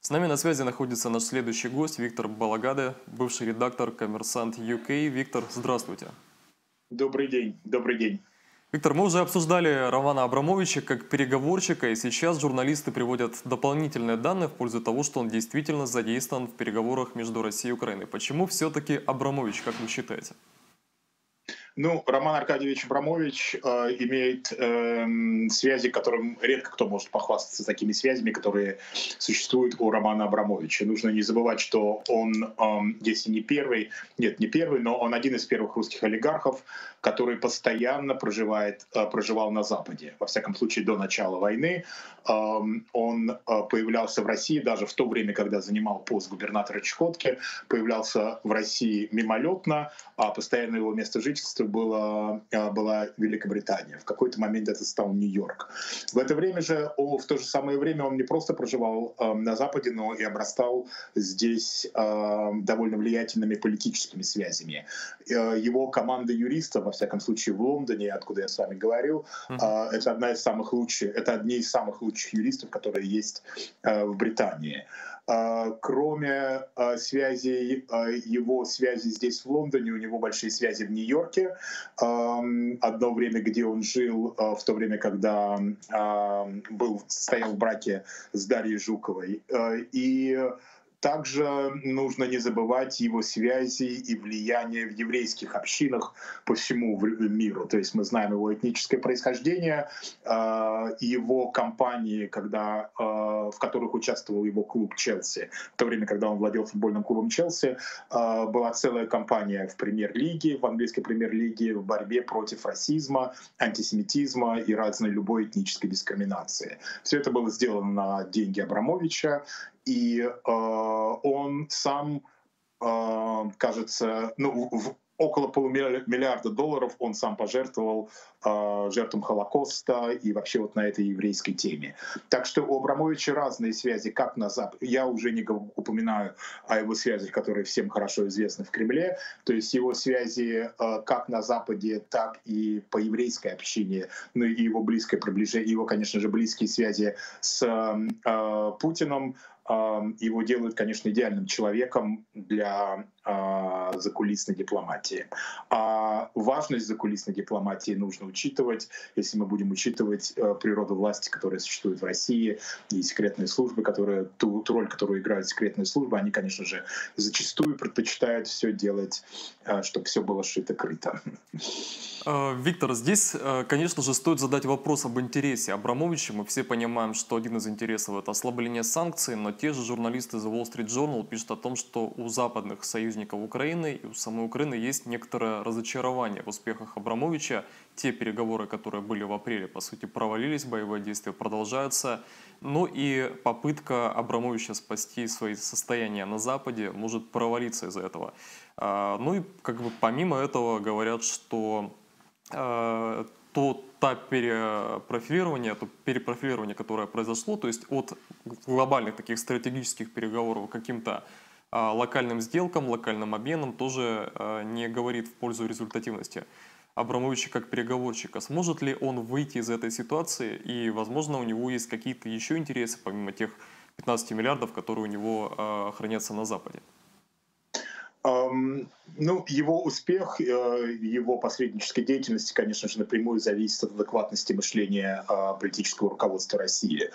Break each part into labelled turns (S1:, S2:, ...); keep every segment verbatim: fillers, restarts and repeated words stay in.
S1: С нами на связи находится наш следующий гость Виктор Балагаде, бывший редактор «Коммерсант ю кей». Виктор, здравствуйте.
S2: Добрый день, добрый день.
S1: Виктор, мы уже обсуждали Романа Абрамовича как переговорщика, и сейчас журналисты приводят дополнительные данные в пользу того, что он действительно задействован в переговорах между Россией и Украиной. Почему все-таки Абрамович, как вы считаете?
S2: Ну, Роман Аркадьевич Абрамович э, имеет э, связи, которым редко кто может похвастаться такими связями, которые существуют у Романа Абрамовича. Нужно не забывать, что он, э, если не первый, нет, не первый, но он один из первых русских олигархов, который постоянно проживает, э, проживал на Западе. Во всяком случае, до начала войны э, он э, появлялся в России даже в то время, когда занимал пост губернатора Чукотки, появлялся в России мимолетно, а постоянное его место жительства была, была Великобритания. В какой-то момент это стал Нью-Йорк. В это время же, о, в то же самое время он не просто проживал э, на Западе, но и обрастал здесь э, довольно влиятельными политическими связями. Э, его команда юристов, во всяком случае в Лондоне, откуда я с вами говорил, э, это одна из самых лучших, это одни из самых лучших юристов, которые есть э, в Британии. Кроме связей, его связи здесь, в Лондоне, у него большие связи в Нью-Йорке. Одно время, где он жил, в то время, когда был, стоял в браке с Дарьей Жуковой. И также нужно не забывать его связи и влияние в еврейских общинах по всему миру. То есть мы знаем его этническое происхождение, его кампании, когда, в которых участвовал его клуб «Челси». В то время, когда он владел футбольным клубом «Челси», была целая кампания в премьер-лиге, в английской премьер-лиге в борьбе против расизма, антисемитизма и разной любой этнической дискриминации. Все это было сделано на деньги Абрамовича. И э, он сам, э, кажется, ну, в, около полумиллиарда долларов он сам пожертвовал э, жертвам Холокоста и вообще вот на этой еврейской теме. Так что у Абрамовича разные связи, как на Западе. Я уже не упоминаю о его связях, которые всем хорошо известны в Кремле. То есть его связи э, как на Западе, так и по еврейской общине, ну и его близкое приближение, его, конечно же, близкие связи с э, Путиным, его делают, конечно, идеальным человеком для э, закулисной дипломатии. А важность закулисной дипломатии нужно учитывать, если мы будем учитывать э, природу власти, которая существует в России, и секретные службы, которые, ту, ту роль, которую играют секретные службы, они, конечно же, зачастую предпочитают все делать, э, чтобы все было шито-крыто.
S1: Виктор, здесь, конечно же, стоит задать вопрос об интересе Абрамовича. Мы все понимаем, что один из интересов — это ослабление санкций, но те же журналисты The Wall Street Journal пишут о том, что у западных союзников Украины и у самой Украины есть некоторое разочарование в успехах Абрамовича. Те переговоры, которые были в апреле, по сути, провалились, боевые действия продолжаются. Ну и попытка Абрамовича спасти свои состояния на Западе может провалиться из-за этого. Ну и как бы помимо этого говорят, что то та перепрофилирование, то перепрофилирование, которое произошло, то есть от глобальных таких стратегических переговоров к каким-то а, локальным сделкам, локальным обменам, тоже а, не говорит в пользу результативности Абрамовича как переговорщика. Сможет ли он выйти из этой ситуации, и, возможно, у него есть какие-то еще интересы, помимо тех пятнадцати миллиардов, которые у него а, хранятся на Западе?
S2: Ну, его успех, его посреднической деятельности, конечно же, напрямую зависит от адекватности мышления политического руководства России.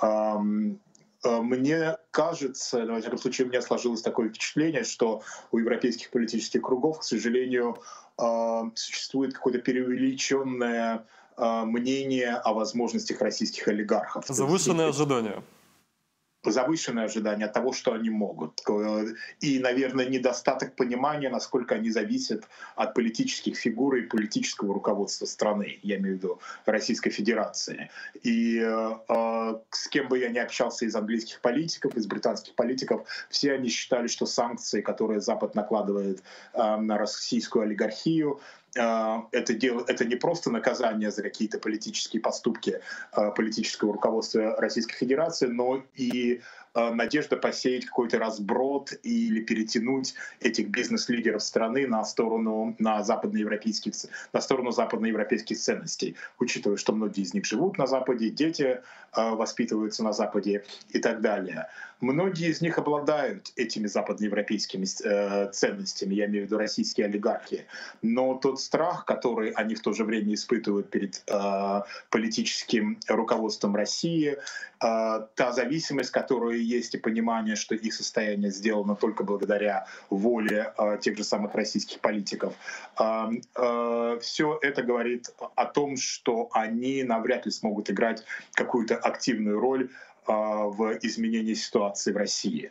S2: Мне кажется, во всяком случае, у меня сложилось такое впечатление, что у европейских политических кругов, к сожалению, существует какое-то преувеличенное мнение о возможностях российских олигархов.
S1: Завышенные ожидания.
S2: Завышенные ожидания от того, что они могут. И, наверное, недостаток понимания, насколько они зависят от политических фигур и политического руководства страны, я имею в виду Российской Федерации. И э, с кем бы я ни общался из английских политиков, из британских политиков, все они считали, что санкции, которые Запад накладывает э, на российскую олигархию, это, дело, это не просто наказание за какие-то политические поступки политического руководства Российской Федерации, но и надежда посеять какой-то разброд или перетянуть этих бизнес-лидеров страны на сторону, на западноевропейских, на сторону западноевропейских ценностей, учитывая, что многие из них живут на Западе, дети воспитываются на Западе и так далее. Многие из них обладают этими западноевропейскими э, ценностями, я имею в виду российские олигархи. Но тот страх, который они в то же время испытывают перед э, политическим руководством России, э, та зависимость, которая есть, и понимание, что их состояние сделано только благодаря воле э, тех же самых российских политиков, э, э, все это говорит о том, что они навряд ли смогут играть какую-то активную роль в изменении ситуации в России.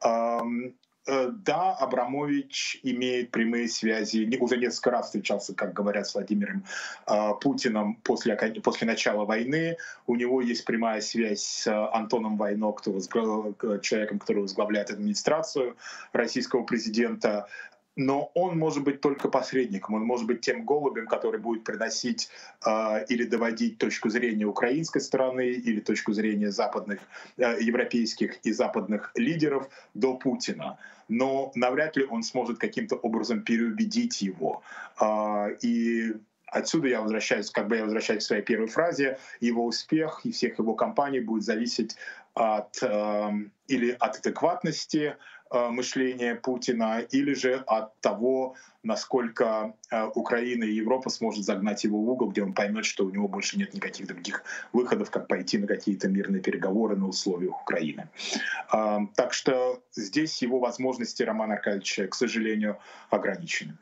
S2: Да, Абрамович имеет прямые связи, уже несколько раз встречался, как говорят, с Владимиром Путиным после, после начала войны. У него есть прямая связь с Антоном Войно, кто возглав... человеком, который возглавляет администрацию российского президента. Но он может быть только посредником, он может быть тем голубем, который будет приносить э, или доводить точку зрения украинской стороны или точку зрения западных, э, европейских и западных лидеров до Путина. Но навряд ли он сможет каким-то образом переубедить его. Э, и отсюда я возвращаюсь, как бы я возвращаюсь к своей первой фразе, его успех и всех его компаний будет зависеть от, э, или от адекватности мышления Путина, или же от того, насколько Украина и Европа сможет загнать его в угол, где он поймет, что у него больше нет никаких других выходов, как пойти на какие-то мирные переговоры на условиях Украины. Так что здесь его возможности Романа Аркадьевича, к сожалению, ограничены.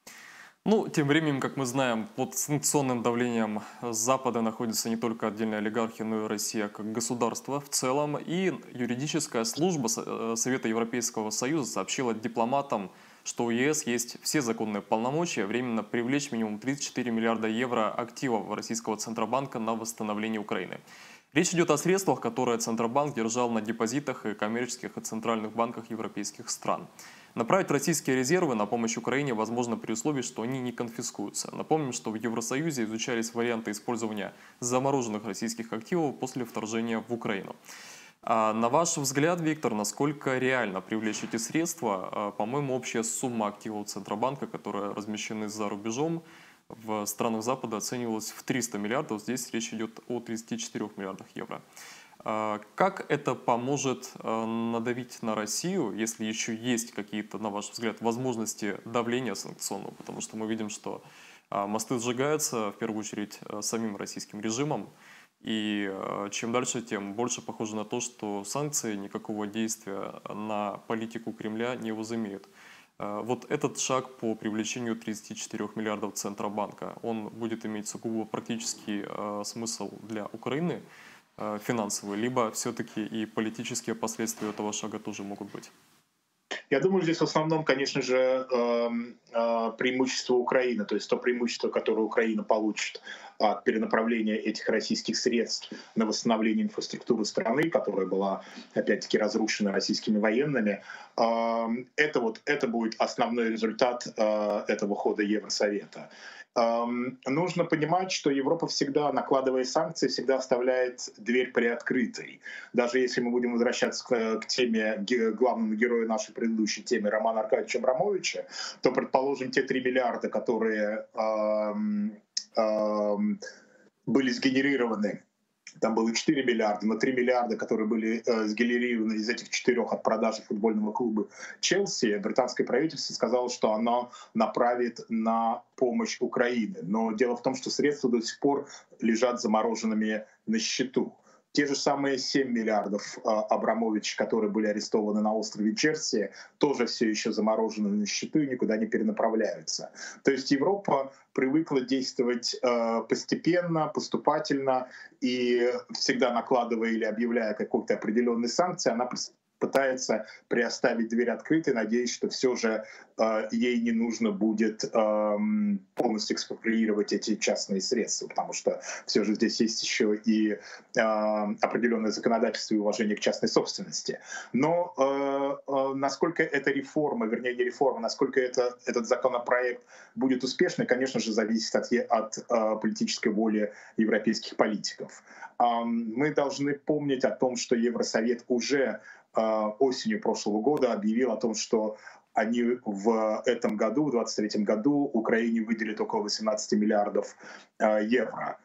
S1: Ну, тем временем, как мы знаем, под санкционным давлением Запада находится не только отдельные олигархи, но и Россия как государство в целом. И юридическая служба Совета Европейского Союза сообщила дипломатам, что у ЕС есть все законные полномочия временно привлечь минимум тридцать четыре миллиарда евро активов российского Центробанка на восстановление Украины. Речь идет о средствах, которые Центробанк держал на депозитах и коммерческих и центральных банках европейских стран. Направить российские резервы на помощь Украине возможно при условии, что они не конфискуются. Напомним, что в Евросоюзе изучались варианты использования замороженных российских активов после вторжения в Украину. А на ваш взгляд, Виктор, насколько реально привлечь эти средства? По-моему, общая сумма активов Центробанка, которые размещены за рубежом, в странах Запада оценивалась в триста миллиардов. Здесь речь идет о тридцати четырёх миллиардах евро. Как это поможет надавить на Россию, если еще есть какие-то, на ваш взгляд, возможности давления санкционного? Потому что мы видим, что мосты сжигаются, в первую очередь, самим российским режимом. И чем дальше, тем больше похоже на то, что санкции никакого действия на политику Кремля не возымеют. Вот этот шаг по привлечению тридцати четырёх миллиардов Центробанка, он будет иметь сугубо практический смысл для Украины, финансовый, либо все-таки и политические последствия этого шага тоже могут быть?
S2: Я думаю, здесь в основном, конечно же, преимущество Украины, то есть то преимущество, которое Украина получит от перенаправления этих российских средств на восстановление инфраструктуры страны, которая была, опять-таки, разрушена российскими военными. Это, вот, это будет основной результат этого хода Евросовета. Нужно понимать, что Европа всегда, накладывая санкции, всегда оставляет дверь приоткрытой. Даже если мы будем возвращаться к, к теме главному герою нашей предыдущей темы Романа Аркадьевича Абрамовича, то, предположим, те три миллиарда, которые эм, эм, были сгенерированы, там было четыре миллиарда, но три миллиарда, которые были э, сгенерированы из этих четырех от продажи футбольного клуба Челси, британское правительство сказало, что оно направит на помощь Украине. Но дело в том, что средства до сих пор лежат замороженными на счету. Те же самые семь миллиардов э, Абрамович, которые были арестованы на острове Джерси, тоже все еще заморожены на счету и никуда не перенаправляются. То есть Европа привыкла действовать э, постепенно, поступательно, и всегда накладывая или объявляя какой-то определенные санкции, она пытается приоставить дверь открытой, надеясь, что все же э, ей не нужно будет э, полностью экспроприировать эти частные средства, потому что все же здесь есть еще и э, определенное законодательство и уважение к частной собственности. Но э, э, насколько эта реформа, вернее не реформа, насколько это, этот законопроект будет успешный, конечно же, зависит от, от э, политической воли европейских политиков. Э, мы должны помнить о том, что Евросовет уже осенью прошлого года объявил о том, что они в этом году, в двадцать третьем году, Украине выделят около восемнадцати миллиардов евро.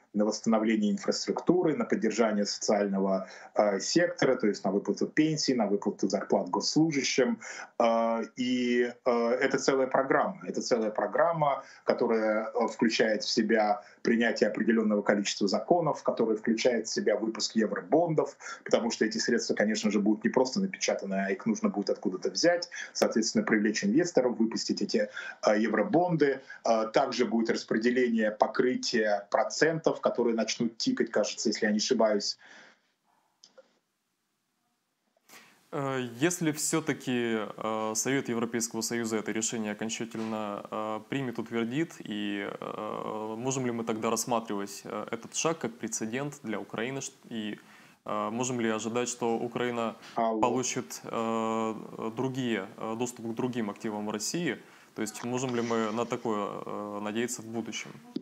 S2: на восстановление инфраструктуры, на поддержание социального э, сектора, то есть на выплату пенсий, на выплату зарплат госслужащим. Э, и э, это целая программа. Это целая программа, которая э, включает в себя принятие определенного количества законов, которая включает в себя выпуск евробондов, потому что эти средства, конечно же, будут не просто напечатаны, а их нужно будет откуда-то взять, соответственно, привлечь инвесторов, выпустить эти э, евробонды. Э, также будет распределение покрытия процентов, которые начнут тикать, кажется, если я не ошибаюсь.
S1: Э, Если все-таки э, Совет Европейского Союза это решение окончательно э, примет, утвердит, и э, можем ли мы тогда рассматривать э, этот шаг как прецедент для Украины, ш- и э, можем ли ожидать, что Украина
S2: Алло.
S1: получит э, другие, э, доступ к другим активам в России? То есть можем ли мы на такое э, надеяться в будущем?